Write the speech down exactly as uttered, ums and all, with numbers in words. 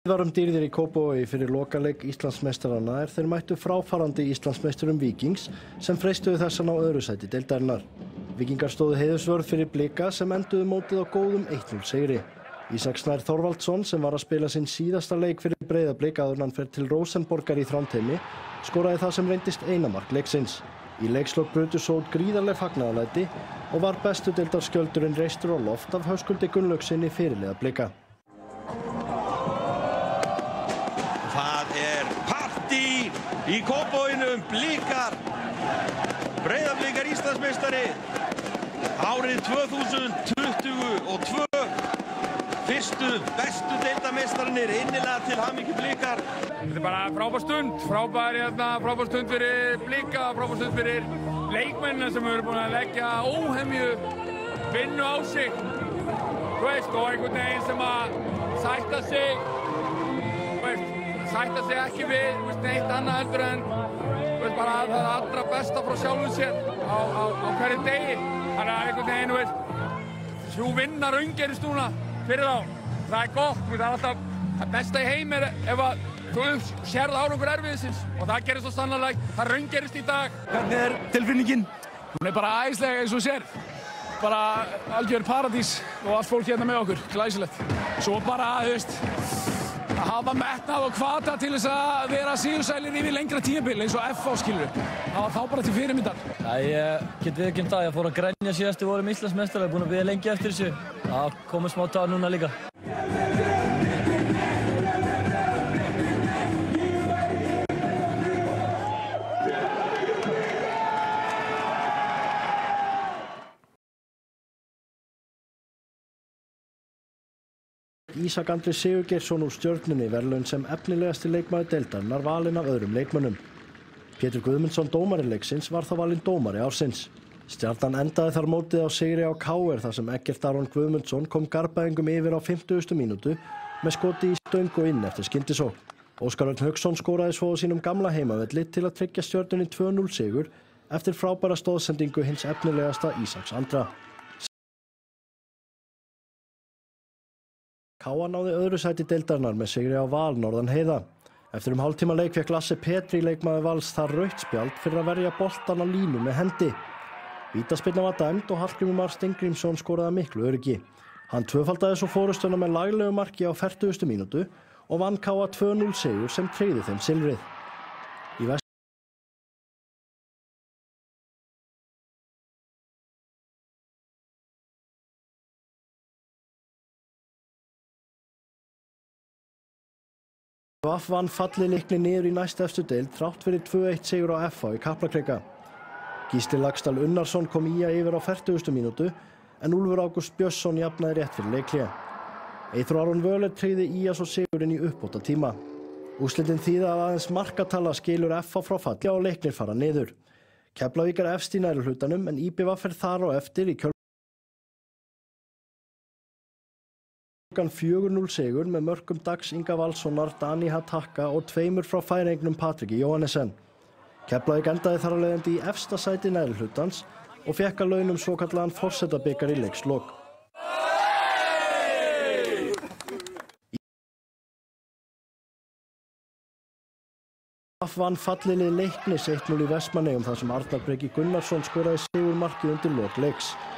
Var um dýrðir í Kópavogi fyrir lokaleik Íslandsmeistaranna er þeir mættu fráfarandi Íslandsmeisturum Víkings sem freistuðu þessan á öðru sæti deildarinnar. Víkingar stóðu heiðursvörð fyrir Blika sem enduðu mótið á góðum eitt núll sigri. Ísak Snær Þorvaldsson sem var að spila sinn síðasta leik fyrir Breiðablik áður en hann fer til Rósenborgar í Þrándheimi skoraði það sem reyndist eina mark leiksins. Í leikslok brutu svo gríðarleg fagnaðarlæti og var bestu deildarskjöldurinn reistur á loft af Höskuldi Gunnlaugssyni fyrirliða Blika. Það er partí í Kópavoginum, Blikar, Breiðablikar Íslandsmeistari, árið tvö þúsund tuttugu og tvö, fyrstu bestu deildarmeistararnir, innilega til hamingju Blikar. Þetta er bara frábær stund, frábær, hérna, frábær stund fyrir Blika, frábær stund fyrir leikmennina sem eru búin að leggja óhemju vinnu á sig, þú veist, og einhvern veginn sem að sætta sig, þú veist, sætta sig ekki við, þú veist, neitt annað heldur en, þú veist, bara það allra besta frá sjálfum sér á, á, á hverju degi. Þannig að einhvern veginn, þú veist, þú vinna raungerist núna fyrir þá. Það er gott, þú veist, það er alltaf, það besta í heim er ef að þú sérð árangur erfiðisins og það gerist svo sannarlega, það raungerist í dag. Hvernig er tilfinningin? Hún er bara æðislega eins og sér. Bara algjör paradís og allt fólk hérna með okkur, glæsilegt. Svo bara, þú veist, að hafa metnað og hvata til þess að vera sigursælir yfir lengra tímabil eins og F á skilur. Það var þá bara til fyrirmyndar. Ja, ég get viðurkennt það, ég fór að grænja síðastu vorum Íslandsmeistarar, búin að bíða lengi eftir þessu. Það komur smá dag núna líka. Ísak Andri Sigurgeirsson úr Stjörnunni verðlaun sem efnilegasti leikmaður deildarinnar valinn af öðrum leikmönnum. Pétur Guðmundsson dómari leiksins var þá valinn dómari ársins. Stjarnan endaði þar mótið á sigri á K R þar sem Eggert Aron Guðmundsson kom Garbaðingum yfir á fimmtugustu mínútu með skoti í stöng og inn eftir skyndisókn. Óskar Örn Hauksson skoraði svo á sínum gamla heimavelli til að tryggja Stjörnunni tvö núll sigur eftir frábæra stóðsendingu hins efnilegasta Ísaks Andra. K A náði öðru sæti deildarinnar með sigri á Val norðan heiða. Eftir um hálftíma leik fékk Lasse Petri leikmaður Vals þar rautt spjald fyrir að verja boltann á línu með hendi. Vítaspyrna var dæmd og Hallgrímur Mar Steingrímsson skoraði miklu öryggi. Hann tvöfaldaði svo forystuna með laglegu marki á fertugustu mínútu og vann K A tvö núll sigur sem tryggði þeim silfrið. Í vest V A F vann fallið Leikni niður í næstefstu deild þrátt fyrir tvö eitt sigur á F H í Kaplakrika. Gísli Laxdal Unnarsson kom í að yfir á fertugustu mínútu en Úlfur Ágúst Björnsson jafnaði rétt fyrir leikhlé. Eyþór Aron Völer tryggði í að svo sigurinn í uppbótartíma. Úrslitin þýða að aðeins markatala skilur F H frá falli og Leiknir fara niður. Keflavík er efst í neðri hlutanum en Í B V fer þar á eftir í kjölfarið fjögur núll sigur með mörkum Dags Inga Valssonar, Dani Hataka og tveimur frá Færeyingnum Patriki Jóhannesen. Keflavík endaði þar af leiðandi í efsta sæti neðri hlutans og fékk að launum svokallaðan forsetabikar í leikslok. V A F vann fallið lið Leiknis eitt núll í Vestmannaeyjum þar sem Arnar Breki Gunnarsson skoraði sigurmarkið undir lok leiks.